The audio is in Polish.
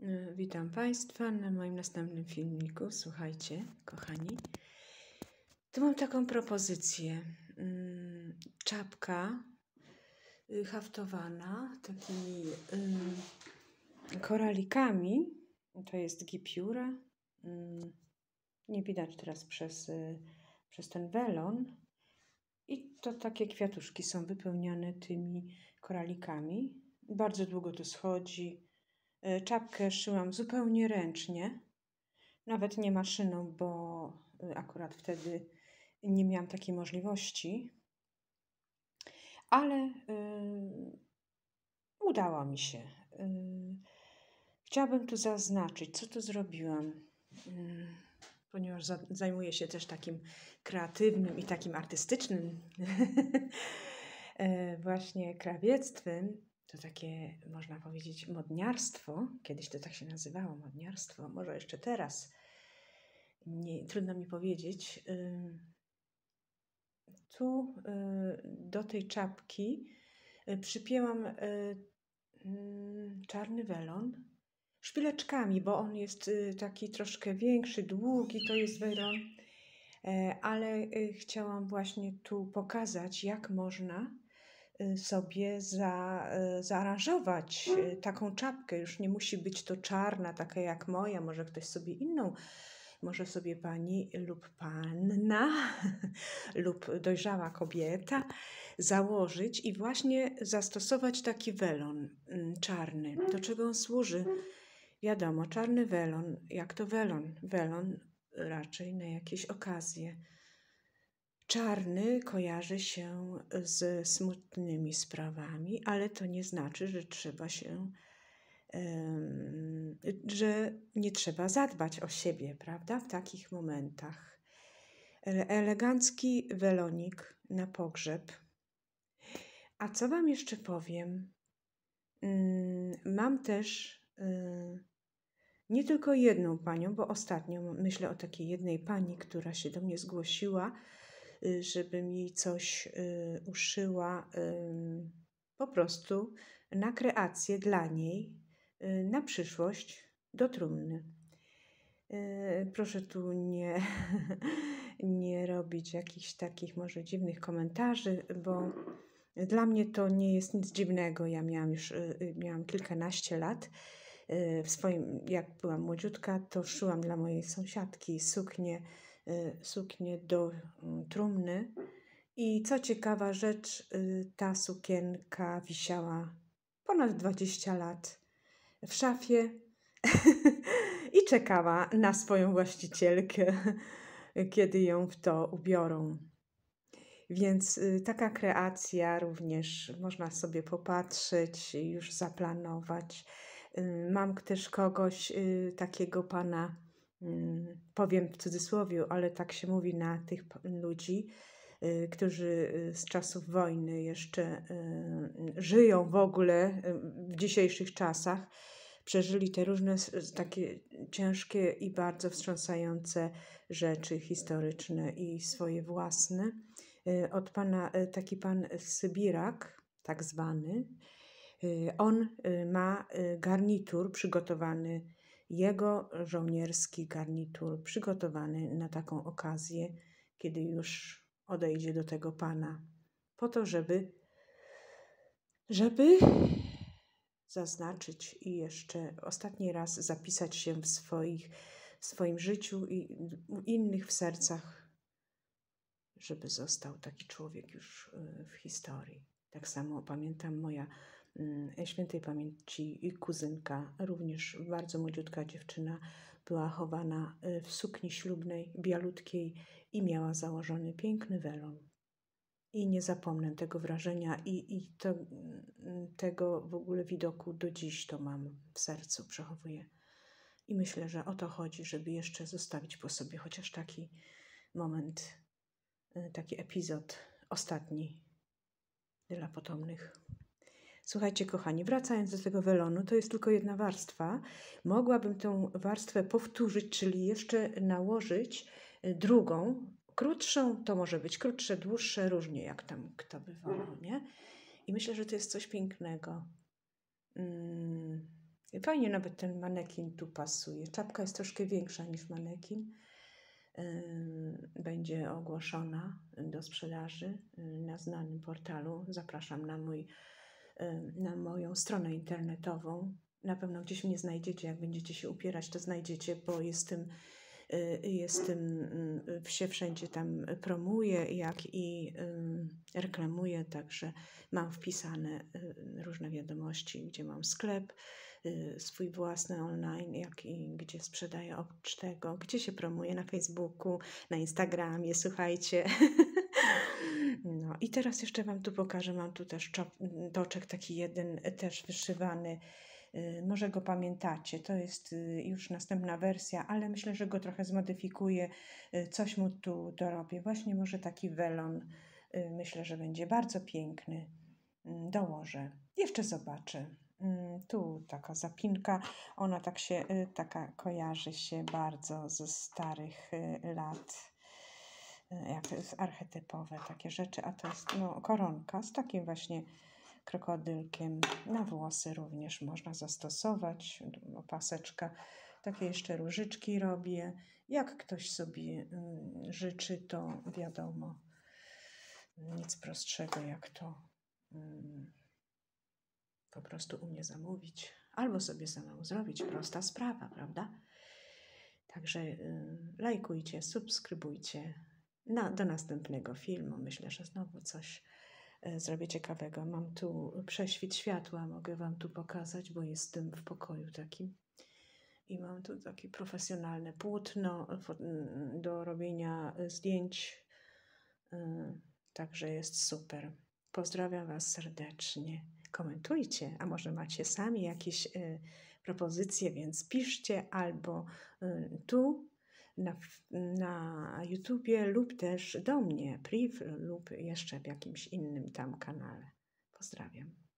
Witam Państwa na moim następnym filmiku. Słuchajcie, kochani, tu mam taką propozycję. Czapka haftowana takimi koralikami. To jest gipiura. Nie widać teraz przez ten welon. I to takie kwiatuszki są wypełniane tymi koralikami. Bardzo długo to schodzi. Czapkę szyłam zupełnie ręcznie, nawet nie maszyną, bo akurat wtedy nie miałam takiej możliwości, ale udało mi się. Chciałabym tu zaznaczyć, co tu zrobiłam, ponieważ zajmuję się też takim kreatywnym i takim artystycznym właśnie krawiectwem. To takie, można powiedzieć, modniarstwo. Kiedyś to tak się nazywało, modniarstwo. Może jeszcze teraz. Trudno mi powiedzieć. Tu do tej czapki przypięłam czarny welon szpileczkami, bo on jest taki troszkę większy, długi, to jest welon. Ale chciałam właśnie tu pokazać, jak można sobie zaaranżować taką czapkę. Już nie musi być to czarna, taka jak moja, może ktoś sobie inną, może sobie pani lub panna lub dojrzała kobieta założyć i właśnie zastosować taki welon czarny. Do czego on służy? Wiadomo, czarny welon, jak to welon? Welon raczej na jakieś okazje. Czarny kojarzy się z smutnymi sprawami, ale to nie znaczy, że że nie trzeba zadbać o siebie, prawda? W takich momentach. Elegancki welonik na pogrzeb. A co Wam jeszcze powiem? Mam też nie tylko jedną panią, bo ostatnio myślę o takiej jednej pani, która się do mnie zgłosiła, żeby mi coś uszyła po prostu na kreację dla niej, na przyszłość do trumny. Proszę tu nie robić jakichś takich może dziwnych komentarzy, bo dla mnie to nie jest nic dziwnego. Ja miałam kilkanaście lat. Jak byłam młodziutka, to szyłam dla mojej sąsiadki suknię do trumny. I co ciekawa rzecz, ta sukienka wisiała ponad 20 lat w szafie i czekała na swoją właścicielkę, kiedy ją w to ubiorą. Więc taka kreacja również można sobie popatrzeć, już zaplanować. Mam też kogoś, takiego pana, powiem w cudzysłowie, ale tak się mówi na tych ludzi, którzy z czasów wojny jeszcze żyją w ogóle w dzisiejszych czasach, przeżyli te różne takie ciężkie i bardzo wstrząsające rzeczy historyczne i swoje własne. Od pana, taki pan Sybirak, tak zwany, on ma garnitur przygotowany, jego żołnierski garnitur przygotowany na taką okazję, kiedy już odejdzie do tego pana, po to, żeby zaznaczyć i jeszcze ostatni raz zapisać się w swoim życiu i u innych w sercach, żeby został taki człowiek już w historii. Tak samo pamiętam moja świętej pamięci kuzynka, również bardzo młodziutka dziewczyna, była chowana w sukni ślubnej, bialutkiej i miała założony piękny welon. I nie zapomnę tego wrażenia i tego w ogóle widoku do dziś to mam w sercu, przechowuję. I myślę, że o to chodzi, żeby jeszcze zostawić po sobie chociaż taki moment, taki epizod ostatni dla potomnych. Słuchajcie, kochani, wracając do tego welonu, to jest tylko jedna warstwa. Mogłabym tę warstwę powtórzyć, czyli jeszcze nałożyć drugą, krótszą, to może być krótsze, dłuższe, różnie jak tam kto by wolał, nie? I myślę, że to jest coś pięknego. Fajnie nawet ten manekin tu pasuje. Czapka jest troszkę większa niż manekin. Będzie ogłoszona do sprzedaży na znanym portalu. Zapraszam na moją stronę internetową. Na pewno gdzieś mnie znajdziecie. Jak będziecie się upierać, to znajdziecie, bo jestem się wszędzie tam promuję, jak i reklamuję, także mam wpisane różne wiadomości, gdzie mam sklep swój własny online, jak i gdzie sprzedaję oprócz tego, gdzie się promuję na Facebooku, na Instagramie, słuchajcie. No i teraz jeszcze Wam tu pokażę, mam tu też toczek taki jeden też wyszywany. Może go pamiętacie, to jest już następna wersja, ale myślę, że go trochę zmodyfikuję, coś mu tu dorobię. Właśnie może taki welon, myślę, że będzie bardzo piękny. Dołożę. Jeszcze zobaczę. Tu taka zapinka, ona taka kojarzy się bardzo ze starych lat, jak to jest archetypowe takie rzeczy, a to jest koronka z takim właśnie krokodylkiem. Na włosy również można zastosować, paseczka. Takie jeszcze różyczki robię. Jak ktoś sobie życzy, to wiadomo, nic prostszego jak to po prostu u mnie zamówić. Albo sobie samemu zrobić. Prosta sprawa, prawda? Także lajkujcie, subskrybujcie. Do następnego filmu. Myślę, że znowu coś zrobię ciekawego. Mam tu prześwit światła, mogę Wam tu pokazać, bo jestem w pokoju takim. I mam tu takie profesjonalne płótno do robienia zdjęć. Także jest super. Pozdrawiam Was serdecznie. Komentujcie, a może macie sami jakieś propozycje, więc piszcie albo tu na YouTubie lub też do mnie, priv lub jeszcze w jakimś innym tam kanale. Pozdrawiam.